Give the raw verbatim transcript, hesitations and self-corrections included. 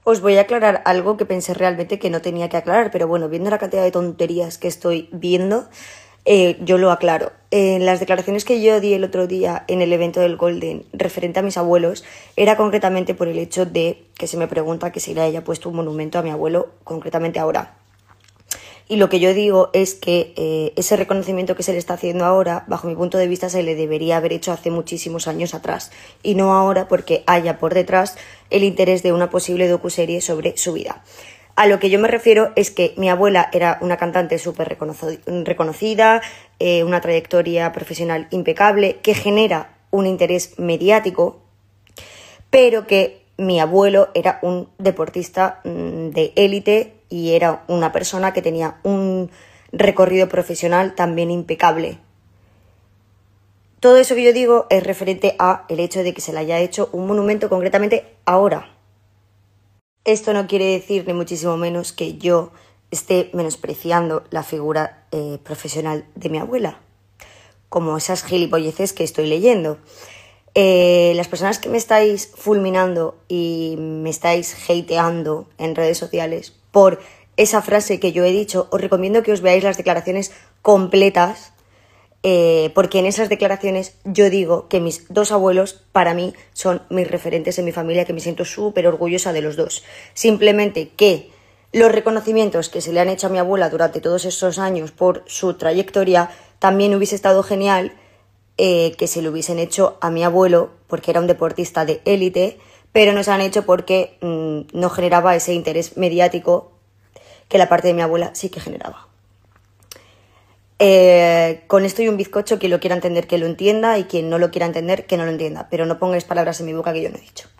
Os voy a aclarar algo que pensé realmente que no tenía que aclarar, pero bueno, viendo la cantidad de tonterías que estoy viendo, eh, yo lo aclaro. En las declaraciones que yo di el otro día en el evento del Golden referente a mis abuelos, era concretamente por el hecho de que se me pregunta que si le haya puesto un monumento a mi abuelo, concretamente ahora. Y lo que yo digo es que eh, ese reconocimiento que se le está haciendo ahora, bajo mi punto de vista, se le debería haber hecho hace muchísimos años atrás. Y no ahora porque haya por detrás el interés de una posible docuserie sobre su vida. A lo que yo me refiero es que mi abuela era una cantante súper reconocida, eh, una trayectoria profesional impecable, que genera un interés mediático, pero que mi abuelo era un deportista mmm, de élite y era una persona que tenía un recorrido profesional también impecable. Todo eso que yo digo es referente a el hecho de que se le haya hecho un monumento concretamente ahora. Esto no quiere decir ni muchísimo menos que yo esté menospreciando la figura eh, profesional de mi abuela, como esas gilipolleces que estoy leyendo. Eh, las personas que me estáis fulminando y me estáis hateando en redes sociales por esa frase que yo he dicho, os recomiendo que os veáis las declaraciones completas, eh, porque en esas declaraciones yo digo que mis dos abuelos para mí son mis referentes en mi familia, que me siento súper orgullosa de los dos. Simplemente que los reconocimientos que se le han hecho a mi abuela durante todos esos años por su trayectoria, también hubiese estado genial Eh, que se lo hubiesen hecho a mi abuelo porque era un deportista de élite, pero no se han hecho porque mmm, no generaba ese interés mediático que la parte de mi abuela sí que generaba. Eh, con esto y un bizcocho, quien lo quiera entender que lo entienda y quien no lo quiera entender que no lo entienda, pero no pongáis palabras en mi boca que yo no he dicho.